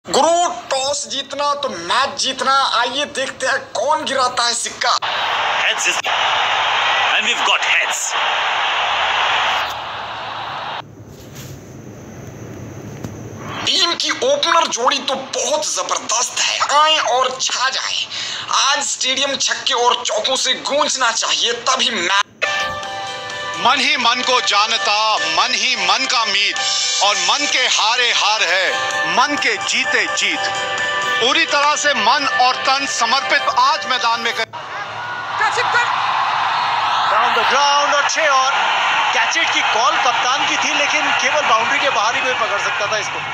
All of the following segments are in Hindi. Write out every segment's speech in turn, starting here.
गुरु, टॉस जीतना तो मैच जीतना। आइए देखते हैं कौन गिराता है सिक्का। Heads is and we've got heads. Team की ओपनर जोड़ी तो बहुत जबरदस्त है, आए और छा जाए। आज स्टेडियम छक्के और चौकों से गूंजना चाहिए, तभी मैच। मन ही मन को जानता, मन ही मन का मीत, और मन के हारे हार है, मन के जीते जीत। पूरी तरह से मन और तन समर्पित आज मैदान में कर। डाउन द ग्राउंड और 6 और कैचेट की कॉल कप्तान की थी, लेकिन केवल बाउंड्री के बाहर ही कोई पकड़ सकता था इसको।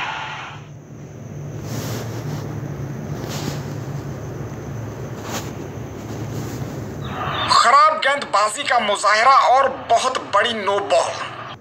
खराब गेंदबाजी का मुजाहिरा और बहुत बड़ी नो बॉल।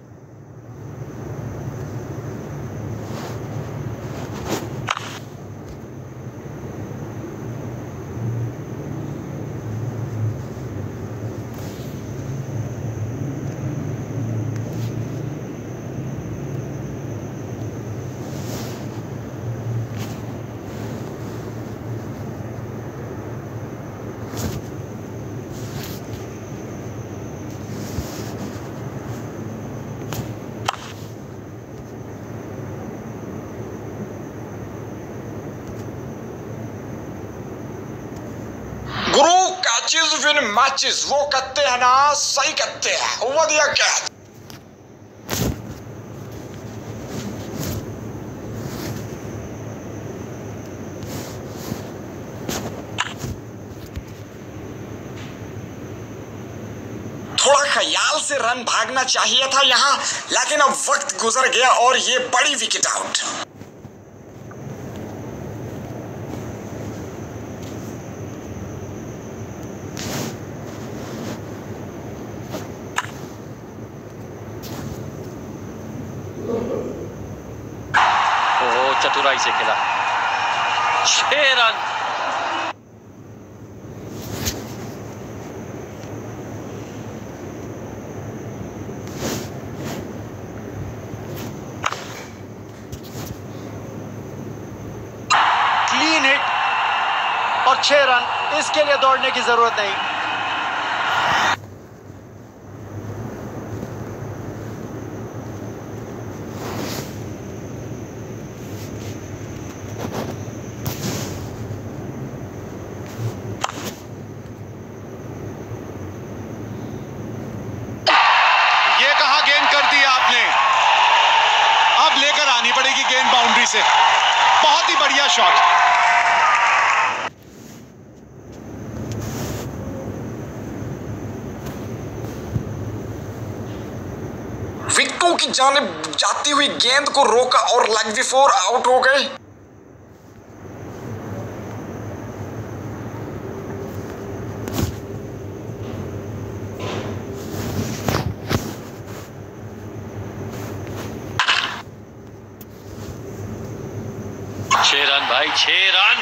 गुरु, कैचेस विन मैचेस, वो कहते हैं ना, सही कहते हैं। वधिया कैच। थोड़ा ख्याल से रन भागना चाहिए था यहां, लेकिन अब वक्त गुजर गया और ये बड़ी विकेट आउट। चतुराई से खेला, 6 रन। क्लीन हिट और 6 रन, इसके लिए दौड़ने की जरूरत नहीं। लेकर आनी पड़ेगी गेंद बाउंड्री से। बहुत ही बढ़िया शॉट। विकेटों की जानिब जाती हुई गेंद को रोका और लेग बिफोर आउट हो गए। छह रन भाई, 6 रन।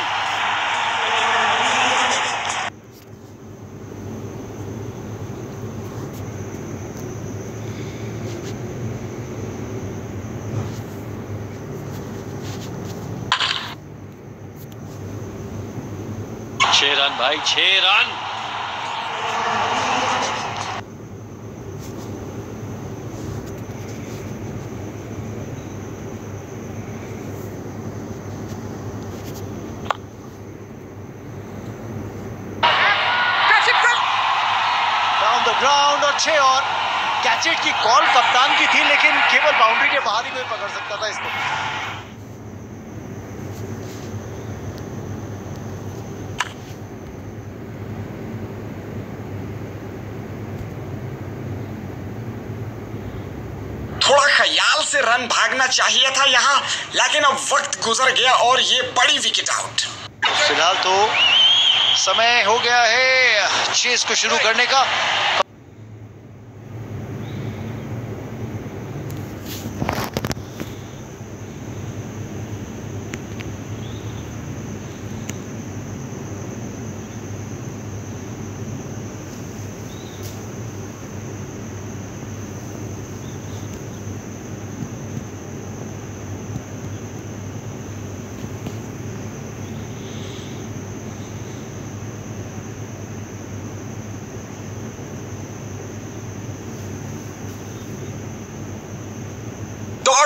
छह रन भाई, 6 रन। ग्राउंड और 6 और कैचेट की कॉल कप्तान की थी, लेकिन केवल बाउंड्री के बाहर ही कोई पकड़ सकता था इसको। थोड़ा ख्याल से रन भागना चाहिए था यहां, लेकिन अब वक्त गुजर गया और ये बड़ी विकेट आउट। फिलहाल तो समय हो गया है चेस को शुरू करने का।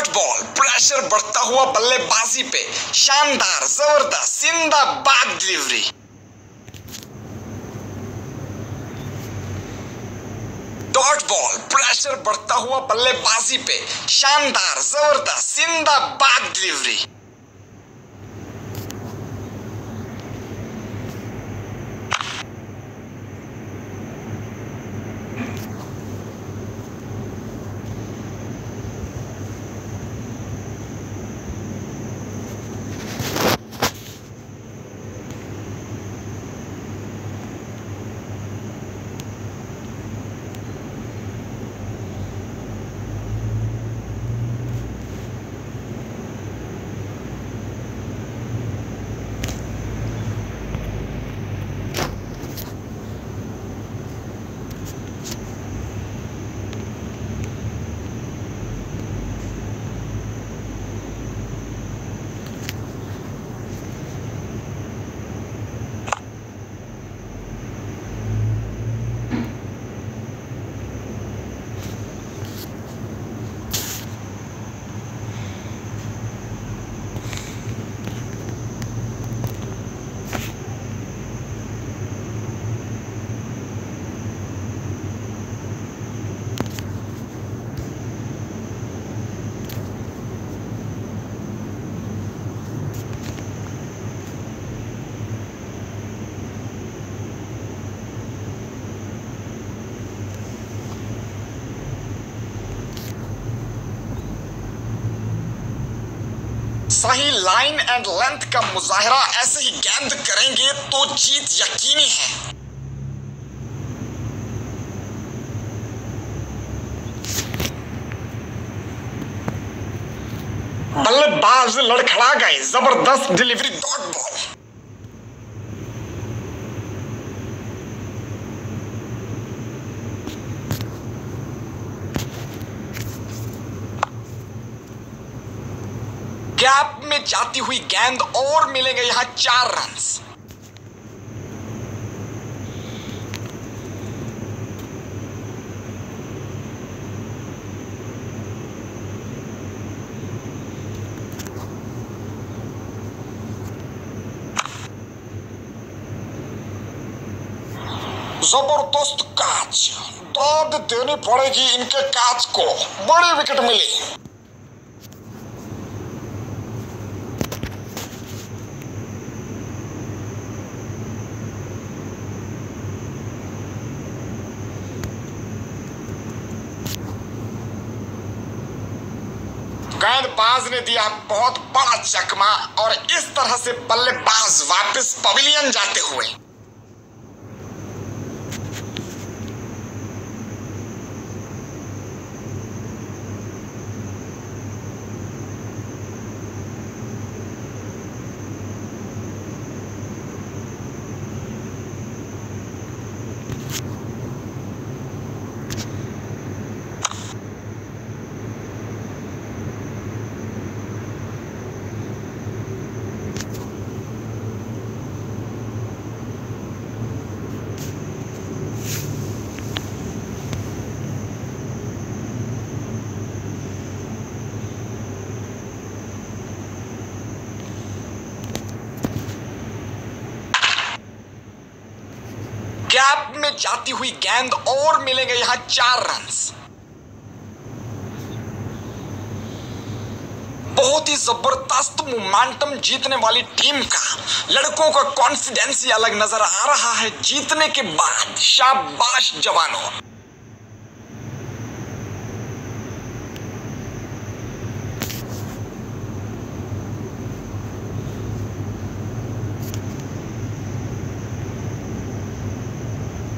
डॉट बॉल, प्रेशर बढ़ता हुआ बल्लेबाजी पे, शानदार, जबरदस्त, जिंदाबाद डिलीवरी। डॉट बॉल, प्रेशर बढ़ता हुआ बल्लेबाजी पे, शानदार, जबरदस्त, जिंदाबाद डिलीवरी। सही लाइन एंड लेंथ का मुजाहरा ऐसे ही गेंद करेंगे तो जीत यकीनी है। बल्लेबाज लड़खड़ा गए, जबरदस्त डिलीवरी, डॉट बॉल। गैप में जाती हुई गेंद और मिलेंगे यहां 4 रन्स। जबरदस्त कैच, दाद देनी पड़ेगी इनके कैच को, बड़ी विकेट मिली। गेंदबाज ने दिया बहुत बड़ा चकमा और इस तरह से बल्लेबाज वापस पवेलियन जाते हुए। गैप में जाती हुई गेंद और मिलेंगे यहां 4 रन्स। बहुत ही जबरदस्त मोमेंटम जीतने वाली टीम का, लड़कों का कॉन्फिडेंस ही अलग नजर आ रहा है जीतने के बाद। शाबाश जवानों।